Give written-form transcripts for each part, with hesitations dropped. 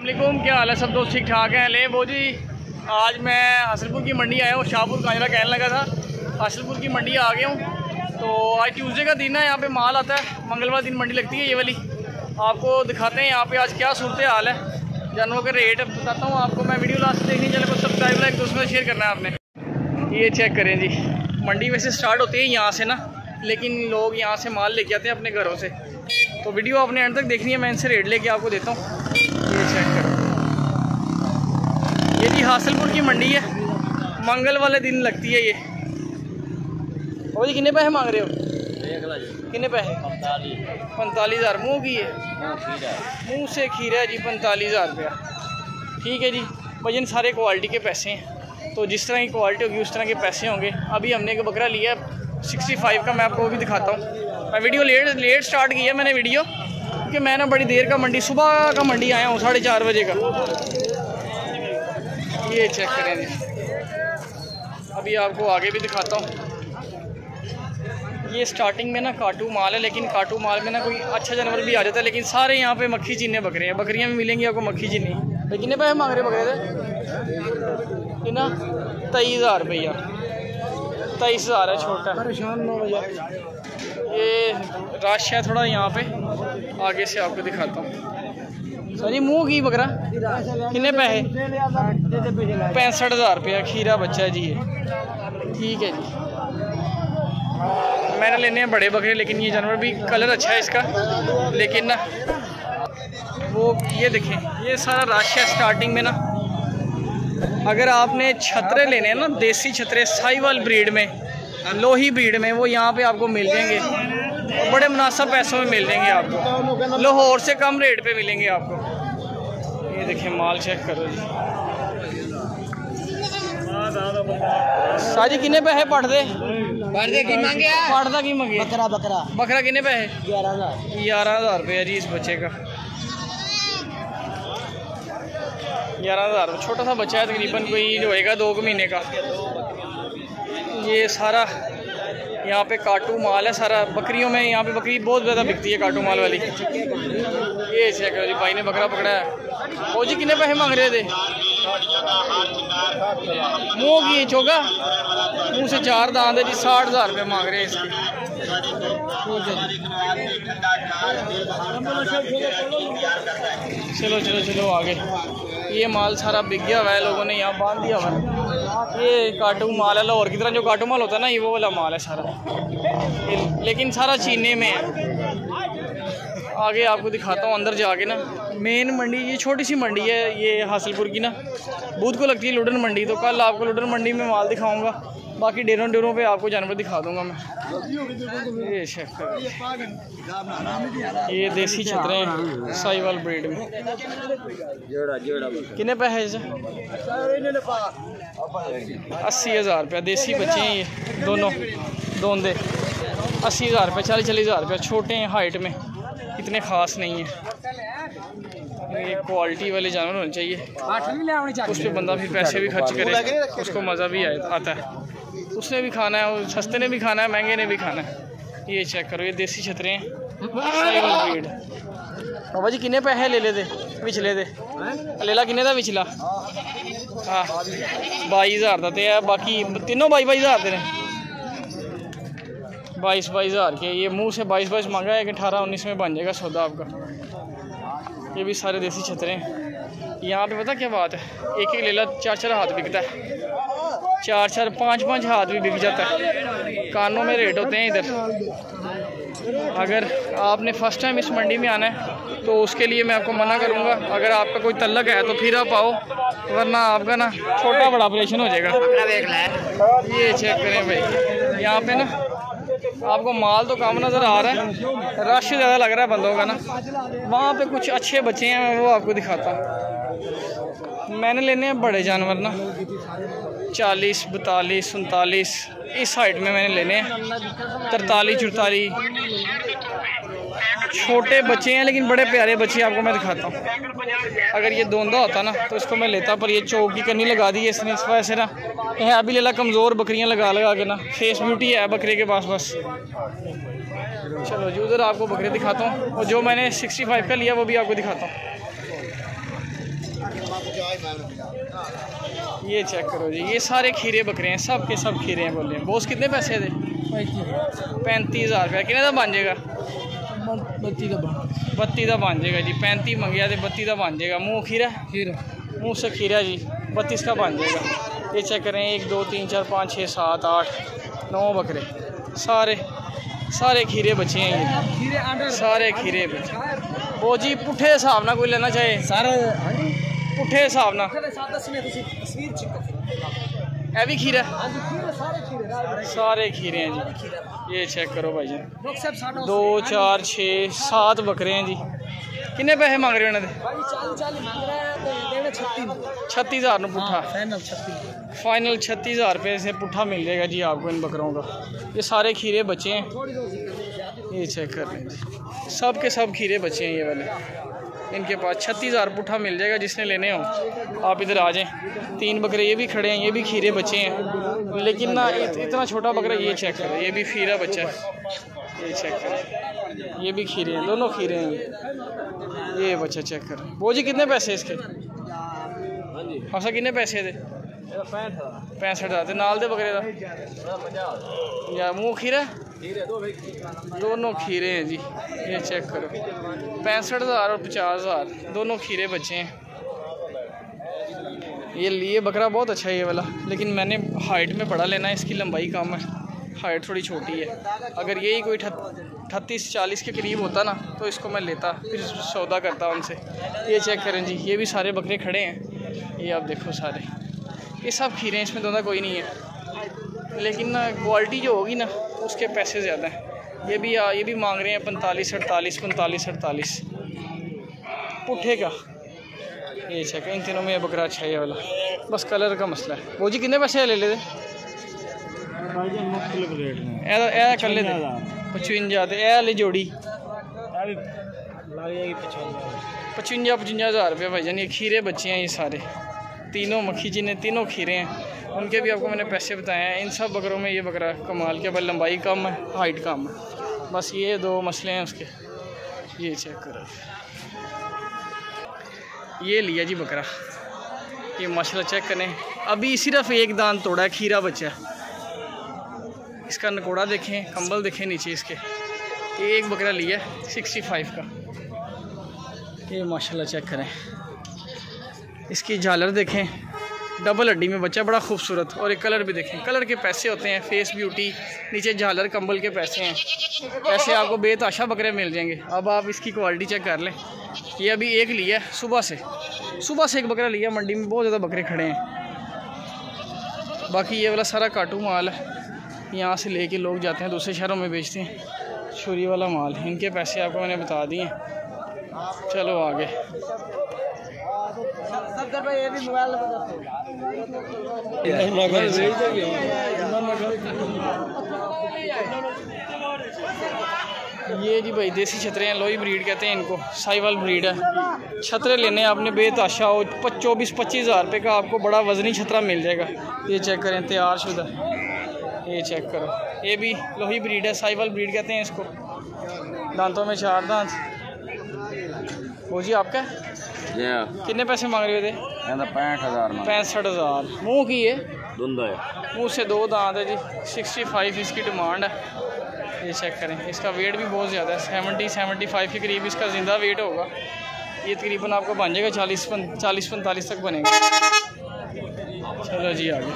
अस्सलामुअलैकुम, क्या हाल है सब दोस्त? ठीक ठाक हैं। ले वो जी, आज मैं हासिलपुर की मंडी आया हूँ। शाहपुर कांजरा कहने लगा था, हासिलपुर की मंडी आ गया हूँ। तो आज ट्यूसडे का दिन है, यहाँ पे माल आता है। मंगलवार दिन मंडी लगती है ये वाली। आपको दिखाते हैं यहाँ पे आज क्या सूरत हाल है, जानवरों के रेट बताता हूँ आपको मैं। वीडियो लास्ट देखनी, चैनल को सब्सक्राइब लाइक दोस्तों से शेयर करना है आपने। ये चेक करें जी, मंडी वैसे स्टार्ट होती है यहाँ से ना, लेकिन लोग यहाँ से माल लेके आते हैं अपने घरों से। तो वीडियो आपने एंड तक देखनी है, मैं इनसे रेट लेके आपको देता हूँ। ये चेक करो, ये जी हासिलपुर की मंडी है, मंगल वाले दिन लगती है ये। और जी कितने पैसे मांग रहे हो? कितने पैसे? 45,000। मुँह की है, मुँह से खीरा है जी 45,000 रुपया। ठीक है जी, वजन सारे क्वालिटी के पैसे हैं, तो जिस तरह की क्वालिटी होगी उस तरह के पैसे होंगे। अभी हमने एक बकरा लिया 65 का, मैं आपको वो भी दिखाता हूँ। मैं वीडियो लेट स्टार्ट किया मैंने वीडियो, क्योंकि मैं ना बड़ी देर का मंडी, सुबह का मंडी आया हूँ 4:30 बजे का। ये चेक करें जी, अभी आपको आगे भी दिखाता हूँ। ये स्टार्टिंग में ना काटू माल है, लेकिन काटू माल में ना कोई अच्छा जानवर भी आ जाता है, लेकिन सारे यहाँ पे मक्खी चीने बकरे हैं। बकरियाँ भी मिलेंगी आपको मक्खी चीनी। तो कितने पैसे मांग रहे बकरे थे? कितना? 23,000 रुपया। 23,000 है, छोटा। ये रश है थोड़ा यहाँ पे, आगे से आपको दिखाता हूँ। सर जी मुँह की बकरा कितने पैसे? 65,000 रुपया। खीरा बच्चा है जी ये। ठीक है जी, मैंने लेने हैं बड़े बकरे, लेकिन ये जानवर भी कलर अच्छा है इसका, लेकिन ना वो ये देखें, ये सारा रश है स्टार्टिंग में ना। अगर आपने छतरे लेने हैं ना, देसी छतरे साहिवाल ब्रीड में, लोही ब्रीड में, वो यहाँ पे आपको मिल जाएंगे, बड़े मुनासिब पैसों में मिल जाएंगे आपको, लाहौर से कम रेट पे मिलेंगे आपको। ये देखिए माल चेक करो जी। साजी कितने पैसे पढ़ते की मांगे? पढ़ता की मांगे? बकरा कितने पैसे? 11,000 रुपया जी इस बच्चे का। 11,000। छोटा सा बच्चा है, तकरीबन कोई होएगा 2 महीने का। ये सारा यहाँ पे काटू माल है सारा। बकरियों में यहाँ पे बकरी बहुत ज़्यादा बिकती है, काटू माल वाली। ये चेक करो जी, भाई ने बकरा पकड़ा है। ओ जी कितने पैसे मांग रहे थे? मुँह की चोगा, मुँह से 4 दांत है जी। 60,000 रुपये मांग रहे हैं इसके। चलो चलो चलो आगे। ये माल सारा बिक गया हुआ है, लोगों ने यहाँ बांध दिया हुआ है। ये काटू माल है, लाहौर की तरह जो काटू माल होता है ना, ये वो वाला माल है सारा, लेकिन सारा चीने में है। आगे आपको दिखाता हूँ अंदर जाके ना। मेन मंडी, ये छोटी सी मंडी है ये हासिलपुर की ना, बुध को लगती है लुडन मंडी। तो कल आपको लुडन मंडी में माल दिखाऊंगा, बाकी डेरों पे आपको जानवर दिखा दूंगा मैं। ये चेक करो, ये देसी छतरे हैं साहिवाल ब्रीड में। कितने पैसे? 80,000 रुपया। देसी बच्चे हैं ये दोनों दोंदे। 80,000 रुपये, 40,000 रुपया। छोटे हैं हाइट में, इतने ख़ास नहीं है। ये क्वालिटी वाले जानवर होने चाहिए, उस पर बंदा फिर पैसे भी खर्च करे, उसको मज़ा भी आता है। उसने भी खाना है, और सस्ते ने भी खाना है, महंगे ने भी खाना है। ये चेक करो, ये देसी छतरे हैं साहिवाल ब्रीड। बाबा जी कितने पैसे ले लेते विचले दे? लेला किन्ने दा विचला? हाँ 22,000 का। तो बाकी तीनों 22,000 के ने। 22,000 के। ये मुँह से 22 मांगा है कि 18-19 में बन जाएगा सौदा आपका। ये भी सारे देसी छतरे हैं। यहाँ पे पता क्या बात है, एक लेला 4-4 हाथ बिकता है, 4-4 5-5 हाथ भी बिक जाता है। कानों में रेट होते हैं इधर। अगर आपने फर्स्ट टाइम इस मंडी में आना है तो उसके लिए मैं आपको मना करूँगा। अगर आपका कोई तल्लक है तो फिर आप आओ, वरना आपका ना छोटा बड़ा ऑपरेशन हो जाएगा। ये चेक करें भाई, यहाँ पे ना आपको माल तो कम नज़र आ रहा है, रश ज़्यादा लग रहा है बंदों का ना। वहाँ पे कुछ अच्छे बच्चे हैं, वो आपको दिखाता हूँ। मैंने लेने हैं बड़े जानवर ना, 40, 42, 39 इस हाइट में मैंने लेने हैं। 43, 44 छोटे बच्चे हैं, लेकिन बड़े प्यारे बच्चे आपको मैं दिखाता हूँ। अगर ये दोंदा होता ना तो इसको मैं लेता, पर ये चौक की करनी लगा दी है इसने, इस वजह से ना है अभी लेला कमज़ोर बकरियाँ लगा के ना, फेस ब्यूटी है बकरे के पास बस। चलो जी उधर आपको बकरे दिखाता हूँ, और जो मैंने 65 का लिया वो भी आपको दिखाता हूँ। ये चेक करो जी, ये सारे खीरे बकरे हैं, सब के सब खीरे हैं। बोले बॉस कितने पैसे दे? 35,000 रुपया। कितने का बन जाएगा? 32 का बन जाएगा जी। 35 मंगया तो 32 का बन जाएगा। मुँह खीरा मुँह से खीरा जी 32 का बन जाएगा। ये चेक करें, 1 2 3 4 5 6 7 8 9 बकरे, सारे खीरे बचे हैं ये, सारे खीरे बचे। वो जी पुट्ठे हिसाब ना कोई लेना चाहे सर, पुट्ठे हिसाब ना है भी खीरा, सारे खीरे हैं जी। ये चेक करो भाई जी, 2 4 6 7 बकरे हैं जी। कितने पैसे मांग रहे हो उन्होंने? 36,000 में पुट्ठा फाइनल 36,000 रुपये से पुट्ठा मिल जाएगा जी आपको इन बकरों का। ये सारे खीरे बचे हैं, ये चेक कर लें जी, सब के सब खीरे बचे हैं ये वाले। इनके पास 36,000 पुट्ठा मिल जाएगा जिसने लेने हो। आप इधर आ जाएं। 3 बकरे ये भी खड़े हैं, ये भी खीरे बचे हैं, लेकिन ना इतना छोटा बकरा। ये चेक करें, ये भी खीरा बच्चा है, ये चेक करें, ये भी खीरे हैं, दोनों खीरे हैं। ये बच्चा चेक करें। वो जी कितने पैसे इसके? हाँ सर कितने पैसे थे? 65,000 नाल दे बकरे का या मुँह खीरा? दोनों खीरे हैं जी। ये चेक करो, 65,000 और 50,000 दोनों खीरे बचे हैं। ये बकरा बहुत अच्छा है ये वाला, लेकिन मैंने हाइट में बड़ा लेना है, इसकी लंबाई कम है, हाइट थोड़ी छोटी है। अगर यही कोई 38-40 के करीब होता ना तो इसको मैं लेता, फिर सौदा करता उनसे। ये चेक करें जी, ये भी सारे बकरे खड़े हैं, ये आप देखो सारे, ये सब खीरे हैं, इसमें दोनों कोई नहीं है। लेकिन ना क्वालिटी जो होगी ना उसके पैसे ज़्यादा हैं। ये भी मांग रहे हैं 45-48 पुट्ठे का। ये चेक, इन तीनों में ये बकरा अच्छा है ये वाला, बस कलर का मसला है। वो जी कितने पैसे ले लेते? कर लेते 55 जोड़ी 55,000 रुपये भाईजान। ये खीरे बच्चे हैं ये सारे, तीनों मक्खी जिन्हें तीनों खीरे हैं, उनके भी आपको मैंने पैसे बताए हैं। इन सब बकरों में ये बकरा कमाल के, बल लंबाई कम है, हाइट कम है, बस ये 2 मसले हैं उसके। ये चेक करो, ये लिया जी बकरा, ये माशाल्लाह चेक करें, अभी सिर्फ एक दांत तोड़ा है, खीरा बच्चा है। इसका नकोड़ा देखें, कंबल देखें नीचे इसके। ये एक बकरा लिया 65 का, ये माशाल्लाह चेक करें। इसकी झालर देखें, डबल हड्डी में बच्चा, बड़ा खूबसूरत। और एक कलर भी देखें, कलर के पैसे होते हैं, फेस ब्यूटी, नीचे झालर कंबल के पैसे हैं। पैसे आपको बेतहाशा बकरे मिल जाएंगे। अब आप इसकी क्वालिटी चेक कर लें। ये अभी एक लिया सुबह से एक बकरा लिया, मंडी में बहुत ज़्यादा बकरे खड़े हैं। बाकी ये वाला सारा काटू माल है, यहाँ से लेके लोग जाते हैं दूसरे शहरों में बेचते हैं, छुरी वाला माल। इनके पैसे आपको मैंने बता दिए। चलो आगे। ये जी भाई देसी छतरे हैं, लोही ब्रीड कहते हैं इनको, साहिवाल ब्रीड है। छतरे लेने आपने बेतहाशा हो, 24-25 हज़ार रुपये का आपको बड़ा वजनी छतरा मिल जाएगा। ये चेक करें, तैयार शुदा, ये चेक करो, ये भी लोही ब्रीड है, साहिवाल ब्रीड कहते हैं इसको। दांतों में 4 दांत। वो जी आपका कितने पैसे मांग रहे थे? 65,000। मुँह की है, मुँह से 2 दांत है जी, 65 इसकी डिमांड है। ये चेक करें, इसका वेट भी बहुत ज़्यादा है, 70-75 के करीब इसका ज़िंदा वेट होगा। ये तकरीबन आपको बन जाएगा 40-45 तक बनेगा। चलो जी आगे।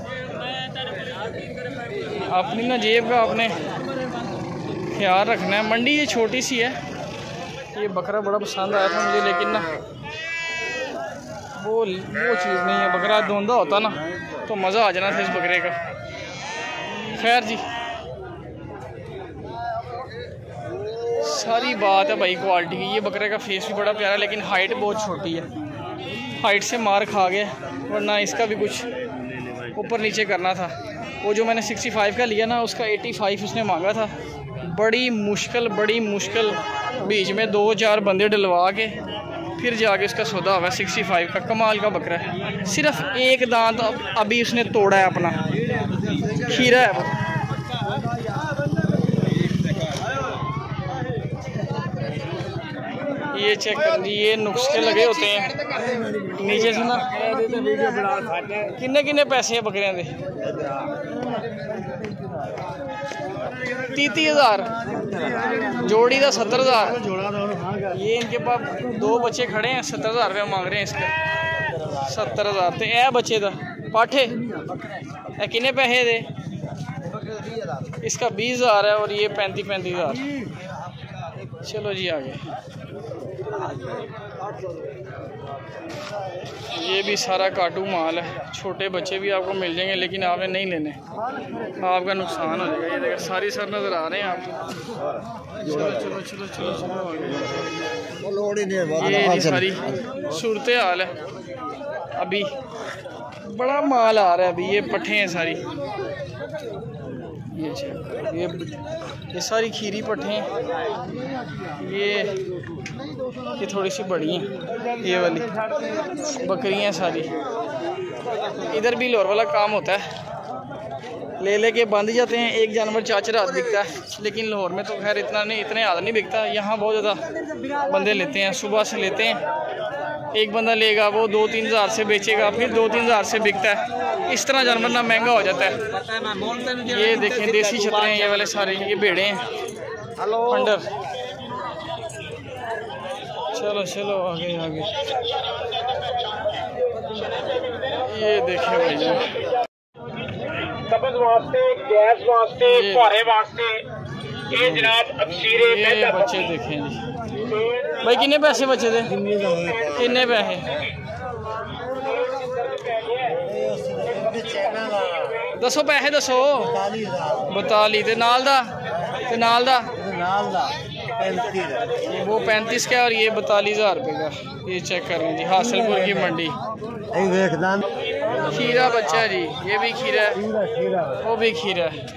अपनी ना जेब का आपने ख्याल रखना है। मंडी ये छोटी सी है, ये बकरा बड़ा पसंद आया था मुझे, लेकिन ना वो चीज़ नहीं है। बकरा धोंदा होता ना तो मज़ा आ जाना था इस बकरे का। खैर जी, सारी बात है भाई क्वालिटी की। ये बकरे का फेस भी बड़ा प्यारा है, लेकिन हाइट बहुत छोटी है, हाइट से मार खा गया, वरना इसका भी कुछ ऊपर नीचे करना था। वो जो मैंने 65 का लिया ना, उसका 85 उसने मांगा था। बड़ी मुश्किल बीच में 2-4 बंदे डलवा के फिर जाके उसका सौदा हुआ। 65 का कमाल का बकरा है। सिर्फ एक दांत अभी उसने तोड़ा है अपना, खीरा है वो। ये चेक कर जी, ये नुस्खे लगे होते हैं नीचे से ना। किन्ने किन्ने पैसे हैं बकरियां दे? 30,000 जोड़ी का 70,000। ये इनके पास 2 बच्चे खड़े हैं, 70,000 रुपया मांग रहे हैं इसके। 70,000 तो यह बच्चे का पाठे किन्ने पैसे दे? इसका 20,000 है और ये 35,000। चलो जी आगे। ये भी सारा काटू माल है, छोटे बच्चे भी आपको मिल जाएंगे, लेकिन आपने नहीं लेने, आपका नुकसान हो जाएगा। ये देखो सारी सर नज़र आ रहे हैं आपको। चलो चलो चलो चलो चलो आगे। ये सारी सूरत हाल है। अभी बड़ा माल आ रहा है, अभी ये पट्ठे हैं सारी। ये सारी खीरी पट्ठे हैं। ये थोड़ी सी बड़ी हैं, ये वाली बकरियां सारी। इधर भी लोर वाला काम होता है, ले के बांध जाते हैं। एक जानवर 4 हाथ बिकता है, लेकिन लाहौर में तो खैर इतना नहीं, इतने हाथ नहीं बिकता। यहाँ बहुत ज़्यादा बंदे लेते हैं, सुबह से लेते हैं। एक बंदा लेगा, वो 2-3 हज़ार से बेचेगा, फिर 2-3 हज़ार से बिकता है। इस तरह जानवर ना महंगा हो जाता है। ये देखें देसी छतरे हैं ये वाले सारे, ये भेड़े हैं खंडर। चलो चलो आगे आगे। ये देखें भाई जान, गैस वास्ते, फुहारे वास्ते, ये जनाब अबशीरे ये बच्चे देखें जी। भाई किन्ने पैसे बचे थे? किन्ने पैसे? दसो पैसे दसो। 42 ते नाल दा? वो 35 का और ये 42,000 रुपये का। ये चेक कर लें जी, हासिलपुर की मंडी। खीरा बच्चा जी, ये भी खीरा है, वो भी खीरा है।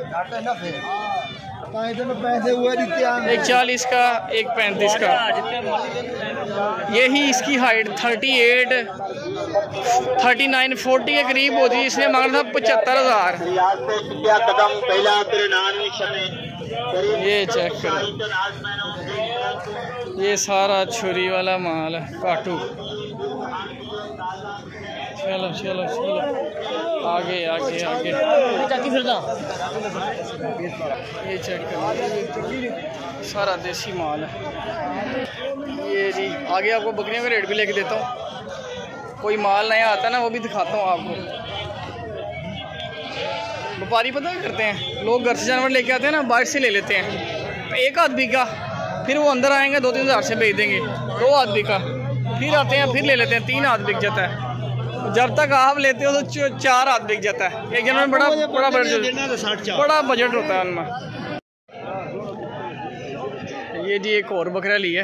एक 40 का, एक 35 का। यही इसकी हाइट 38, 39, 40 के करीब होती है। इसने मांगा था 75,000। ये चेक करो, ये सारा छुरी वाला माल है, काटू। चलो चलो चलो आगे आगे आगे। ये चेक करो, सारा देसी माल है। ये जी आगे आपको बकरियों का रेट भी लेके देता हूँ। कोई माल नया आता है ना, वो भी दिखाता हूँ आपको। व्यापारी पता क्या करते हैं, लोग घर से जानवर लेके आते हैं ना, बाहर से ले लेते हैं। 1 हाथ बिका, फिर वो अंदर आएंगे 2-3 हज़ार से बेच देंगे। 2 हाथ बिका, फिर आते हैं, फिर ले लेते हैं, 3 हाथ बिक जाता है। जब तक आप लेते हो तो 4 हाथ बिक जाता है। एक जानवर बड़ा बजट होता है उनमें। ये जी एक और बकरा लिया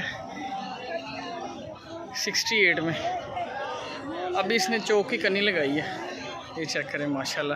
68 में, अभी इसने चौक की कन्नी लगाई है। ये चेक करें माशाल्लाह,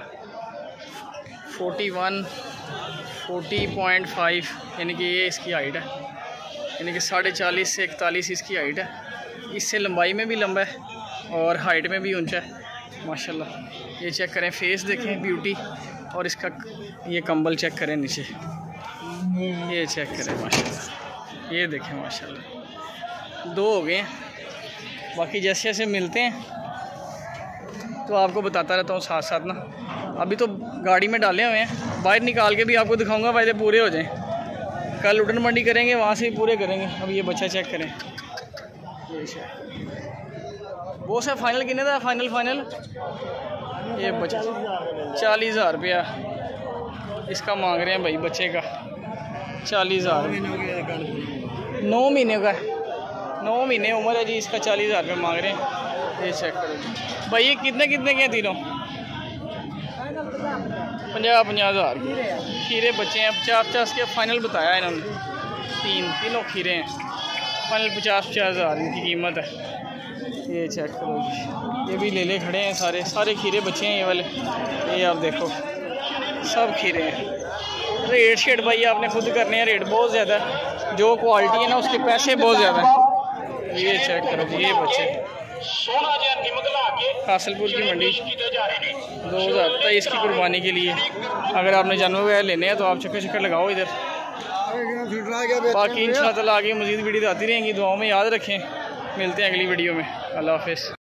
40.5 यानी कि ये इसकी हाइट है, यानी कि 40.5 से 41 इसकी हाइट है। इससे लंबाई में भी लंबा है और हाइट में भी ऊंचा है माशाल्लाह। ये चेक करें, फेस देखें ब्यूटी, और इसका ये कंबल चेक करें नीचे, ये चेक करें माशाल्लाह। ये देखें माशाल्लाह, 2 हो गए हैं। बाकी जैसे जैसे मिलते हैं तो आपको बताता रहता हूँ साथ साथ ना। अभी तो गाड़ी में डाले हुए हैं, बाहर निकाल के भी आपको दिखाऊंगा, फायदे पूरे हो जाएं। कल उड़न मंडी करेंगे, वहाँ से भी पूरे करेंगे। अब ये बच्चा चेक करें, वो से फाइनल कितने था? फाइनल ये बच्चा 40,000 रुपया इसका मांग रहे हैं भाई, बच्चे का 40,000। 9 महीने का, 9 महीने उम्र है जी इसका, 40,000 रुपये मांग रहे हैं। ये चेक करो भाई, ये कितने के हैं तीनों? 50,000 खीरे बच्चे हैं। 50 के फाइनल बताया इन्होंने, तीनों खीरे हैं। फाइनल 50,000 इनकी कीमत है। ये चेक करो जी, ये भी ले खड़े हैं, सारे खीरे बच्चे हैं ये वाले। ये आप देखो सब खीरे हैं। रेट शेट भाई आपने खुद करने हैं, रेट बहुत ज़्यादा है। जो क्वालिटी है ना उसके पैसे बहुत ज़्यादा है। ये चेक करो जी, ये बच्चे हासिलपुर की मंडी 2023 की कुर्बानी के लिए। अगर आपने जानवर वगैरह लेने हैं तो आप चक्कर लगाओ इधर। बाकी इंशाअल्लाह आगे मज़ीद वीडियो आती रहेंगी। दुआओं में याद रखें। मिलते हैं अगली वीडियो में। अल्लाह हाफिज़।